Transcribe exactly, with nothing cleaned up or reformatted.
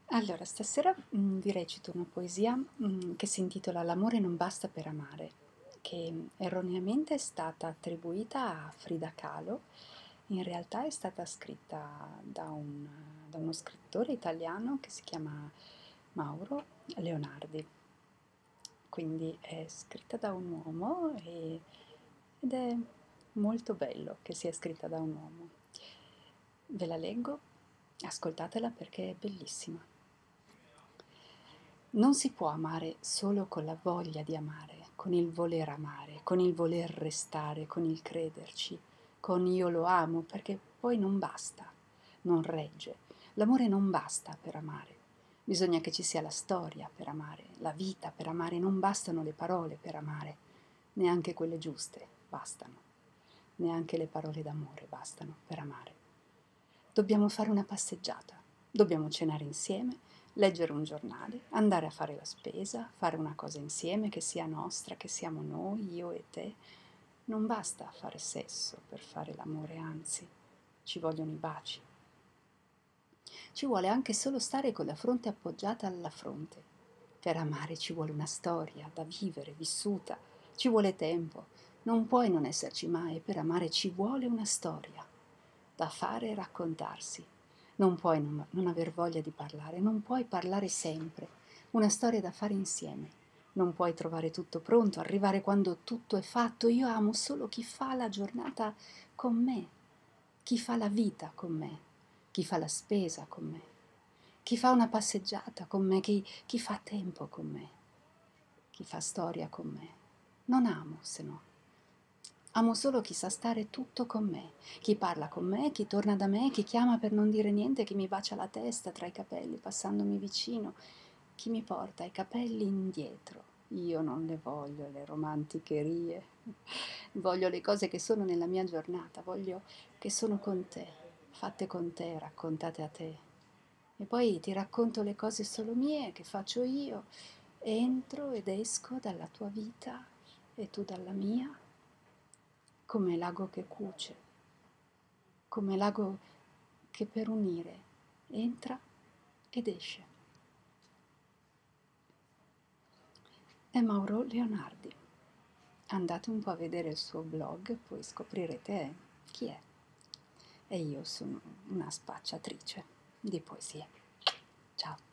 Allora, stasera mm, vi recito una poesia mm, che si intitola L'amore non basta per amare, che mm, erroneamente è stata attribuita a Frida Kahlo. In realtà è stata scritta da, un, da uno scrittore italiano che si chiama Mauro Leonardi. Quindi è scritta da un uomo e- ed è molto bello che sia scritta da un uomo. Ve la leggo, ascoltatela perché è bellissima. Non si può amare solo con la voglia di amare, con il voler amare, con il voler restare, con il crederci, con io lo amo, perché poi non basta, non regge. L'amore non basta per amare. Bisogna che ci sia la storia per amare, la vita per amare, non bastano le parole per amare, neanche quelle giuste bastano, neanche le parole d'amore bastano per amare. Dobbiamo fare una passeggiata, dobbiamo cenare insieme, leggere un giornale, andare a fare la spesa, fare una cosa insieme che sia nostra, che siamo noi, io e te. Non basta fare sesso per fare l'amore, anzi, ci vogliono i baci. Ci vuole anche solo stare con la fronte appoggiata alla fronte. Per amare ci vuole una storia da vivere, vissuta, ci vuole tempo. Non puoi non esserci mai, per amare ci vuole una storia da fare e raccontarsi. Non puoi non, non aver voglia di parlare, non puoi parlare sempre. Una storia da fare insieme. Non puoi trovare tutto pronto, arrivare quando tutto è fatto. Io amo solo chi fa la giornata con me, chi fa la vita con me, chi fa la spesa con me, chi fa una passeggiata con me, chi, chi fa tempo con me, chi fa storia con me. Non amo se no. Amo solo chi sa stare tutto con me, chi parla con me, chi torna da me, chi chiama per non dire niente, chi mi bacia la testa tra i capelli passandomi vicino, chi mi porta i capelli indietro. Io non le voglio le romanticherie, voglio le cose che sono nella mia giornata, voglio che sono con te, fatte con te, raccontate a te. E poi ti racconto le cose solo mie che faccio io, entro ed esco dalla tua vita e tu dalla mia, come l'ago che cuce, come l'ago che per unire entra ed esce. È Mauro Leonardi. Andate un po' a vedere il suo blog, poi scoprirete chi è. E io sono una spacciatrice di poesie. Ciao.